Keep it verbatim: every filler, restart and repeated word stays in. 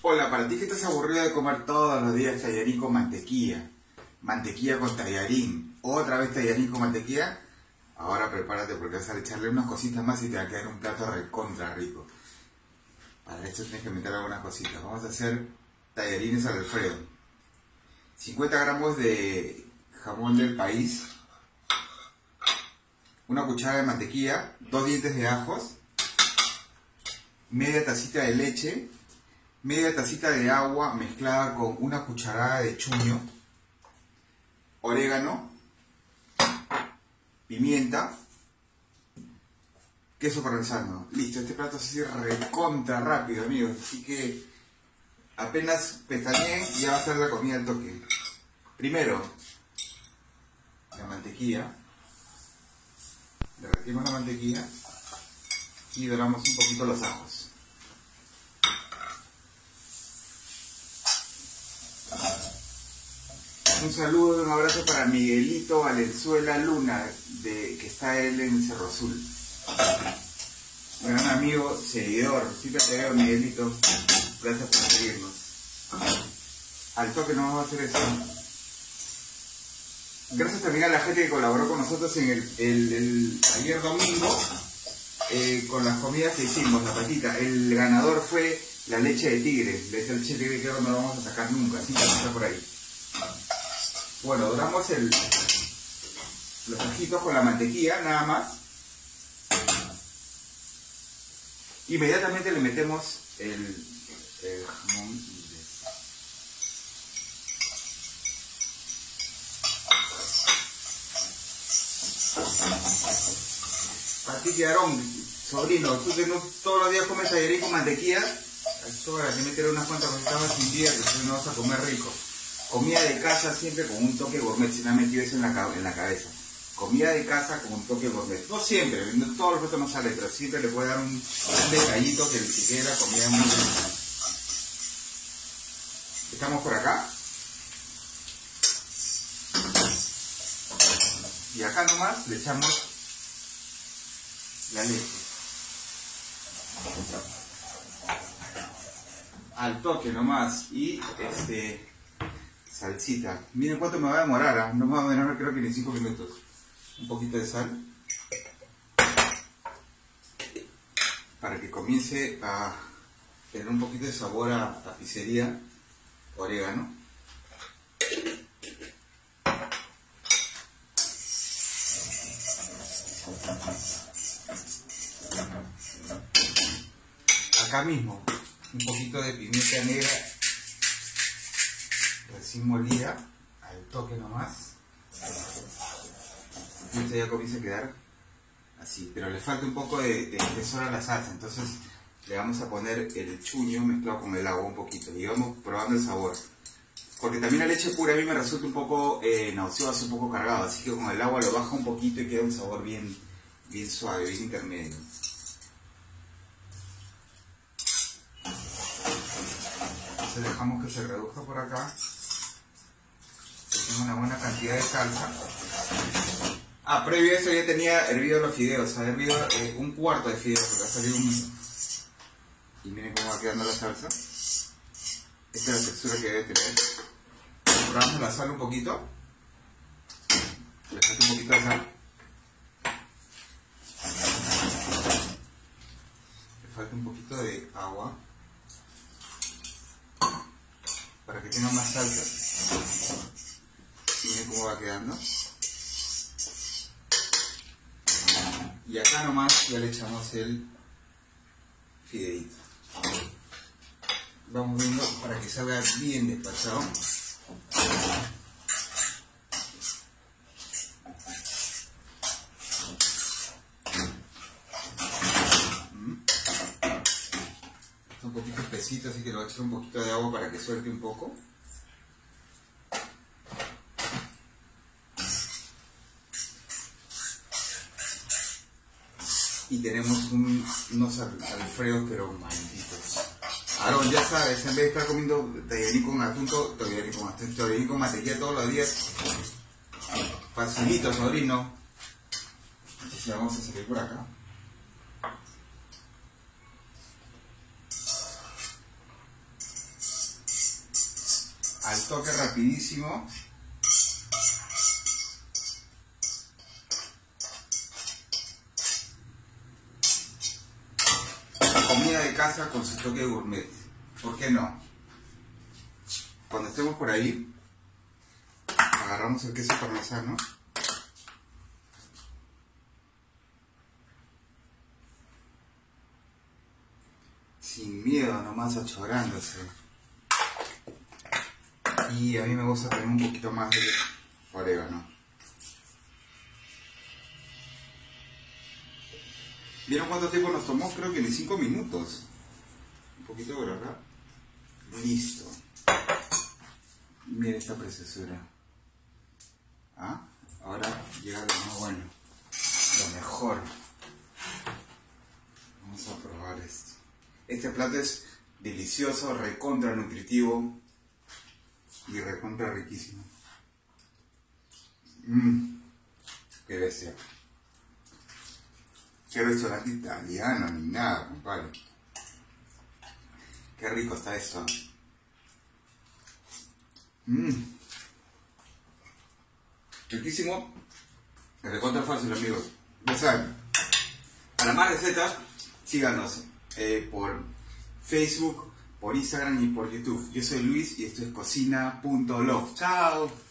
Hola, para ti que estás aburrido de comer todos los días tallarín con mantequilla, mantequilla con tallarín, otra vez tallarín con mantequilla, ahora prepárate porque vas a echarle unas cositas más y te va a quedar un plato recontra rico. Para esto tienes que meter algunas cositas. Vamos a hacer tallarines al Alfredo. cincuenta gramos de jamón del país, una cuchara de mantequilla, dos dientes de ajos, media tacita de leche, media tacita de agua mezclada con una cucharada de chuño, orégano, pimienta, queso parmesano. Listo, este plato se hace recontra rápido, amigos, así que apenas pestañeen y ya va a estar la comida al toque. Primero, la mantequilla, derretimos la mantequilla y doramos un poquito los ajos. Un saludo y un abrazo para Miguelito Valenzuela Luna, de, que está él en Cerro Azul. Un gran amigo, seguidor. Siempre te veo, Miguelito. Gracias por seguirnos. Al toque no vamos a hacer eso. Gracias también a la gente que colaboró con nosotros en el, el, el ayer domingo eh, con las comidas que hicimos, la patita. El ganador fue la leche de tigre. De leche de tigre que no lo vamos a sacar nunca, así que está por ahí. Bueno, doramos el, los ajitos con la mantequilla, nada más. Inmediatamente le metemos el, el jamón. Patiti Aarón, sobrino, tú que no todos los días comes tallarín con mantequilla, es hora de meter unas cuantas cositas más sin día, que si no vas a comer rico. Comida de casa siempre con un toque gourmet, si no me metido eso en la, en la cabeza. Comida de casa con un toque gourmet. No siempre, no, todos los platos no salen, pero siempre le puede dar un, un detallito que el que quede la comida muy rica. Estamos por acá. Y acá nomás le echamos la leche. Al toque nomás. Y este... salsita. Miren cuánto me va a demorar, ¿eh? No me va a demorar creo que ni cinco minutos. Un poquito de sal. Para que comience a tener un poquito de sabor a, a pizzería. Orégano. Acá mismo, un poquito de pimienta negra recién molida, al toque nomás. Y esto ya comienza a quedar así, pero le falta un poco de, de espesor a la salsa, entonces le vamos a poner el chuño mezclado con el agua un poquito y vamos probando el sabor. Porque también la leche pura a mí me resulta un poco eh, nauseoso, un poco cargado, así que con el agua lo baja un poquito y queda un sabor bien, bien suave, bien intermedio. Entonces dejamos que se reduzca por acá. Tengo una buena cantidad de salsa. Ah, previo a eso ya tenía hervido los fideos, ha hervido eh, un cuarto de fideos, porque ha salido un... Y miren cómo va quedando la salsa. Esta es la textura que debe tener. Probamos la sal un poquito. Le falta un poquito de sal. Le falta un poquito de agua. Para que tenga más salsa. Miren cómo va quedando. Y acá nomás ya le echamos el fideito. Vamos viendo para que salga bien despachado. Está un poquito espesito, así que le voy a echar un poquito de agua para que suelte un poco. Y tenemos un, unos alfredos pero malditos. Aarón, ya sabes, en vez de estar comiendo tallarín con atún, tallarín con atún, tallarín con mantequilla todos los días, facilito, sobrino. Entonces vamos a salir por acá. al toque rapidísimo. Comida de casa con su toque gourmet. ¿Por qué no? Cuando estemos por ahí, agarramos el queso parmesano. Sin miedo, nomás achorándose. Y a mí me gusta tener un poquito más de orégano. ¿Vieron cuánto tiempo nos tomó? Creo que ni cinco minutos. Un poquito por acá. Listo. Miren esta preciosura. ¿Ah? Ahora llega lo más bueno. Lo mejor. Vamos a probar esto. Este plato es delicioso, recontra nutritivo y recontra riquísimo. Mmm, qué bestia. Qué restaurante italiano, ni nada, compadre. Qué rico está esto. Mmm. Riquísimo. Recontra fácil, amigos. Ya saben. Para más recetas, síganos eh, por Facebook, por Instagram y por YouTube. Yo soy Luis y esto es cocina punto love. Chao.